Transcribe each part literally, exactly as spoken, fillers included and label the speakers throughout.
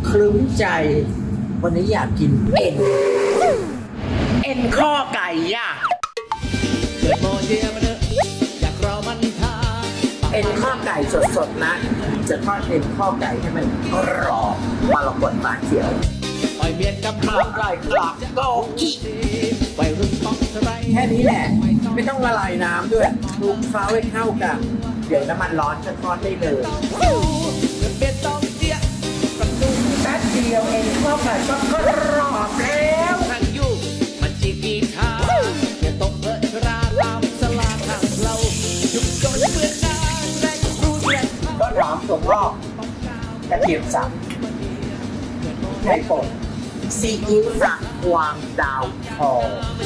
Speaker 1: คลุ้มใจวันนี้อยากกินเอ็นเอ็นข้อไก่ย่ะเกิดโมเดียมาเนอะอยากรอมันทาเอ็นข้อไก่สดๆนะจะทอดเอ็นข้อไก่ให้มันกรอบมาลองกดปลาเขียวปล่อยเมียนกับข้าวไก่กรอบโกกิไปรุ่นป๊อกอะไรแค่นี้แหละไม่ต้องละลายน้ำด้วยคลุกเคล้าให้เข้ากันเดี๋ยวน้ำมันร้อนจะทอดได้เลยเบ็ดต้องเตี้ยประตูแป๊บเดียวเองข้าวไก่ก็กรอบแล้วนั่งอยู่มันจีกีทาอย่าตกเบอร์ราลามสลาทางเรายุบจนเพื่อนได้แรงรู้แรงก็หอมถั่วงอกกระเทียมสับไข่ป่นซีอิ๊วสักวางดาวทอง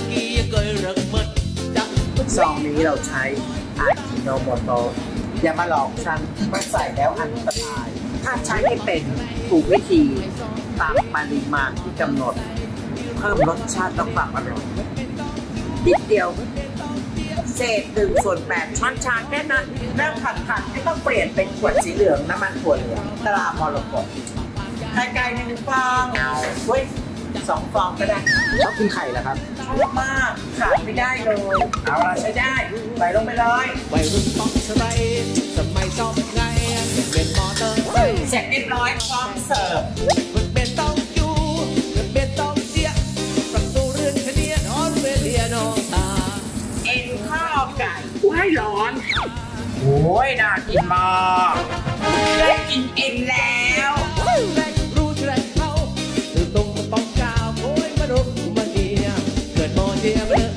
Speaker 1: ซองนี้เราใช้อาจิโนโมโตะอย่ามาหลอกฉันมาใส่แล้วอันตรายถ้าใช้ให้เป็นถูกวิธีตามปริมาณที่กำหนดเพิ่มรสชาติและความอร่อยนิดเดียวเศษหนึ่งส่วนแปดช้อนชาแค่นั้นเริ่มผัดผัดไม่ต้องเปลี่ยนเป็นขวดสีเหลืองน้ำมันถั่วเหลืองตรามรกตไข่ไก่หนึ่งฟองเฮ้ยสองฟองก็ได้ชอบกินไข่เหรอครับชอบมากขาดไม่ได้เลยเอาละใช้ได้ใส่ลงไปเลยวัยรุ่นป๊อกสไลด์สมัยซ้อมไงเป็นมอเตอร์เสร็จเรียบร้อยพร้อมเสิร์ฟเป็นต้องอยู่เป็นต้องเสียประตูเรือนเนียนออนเวเลียโนตาเอ็นข้าวไก่ให้ร้อนโอ้ยน่ากินมากได้กินเอ็นแล้วรู้แรงเขาตรงป้องกาวโอ้ยมาดูมาเดียเกิดโมเดีย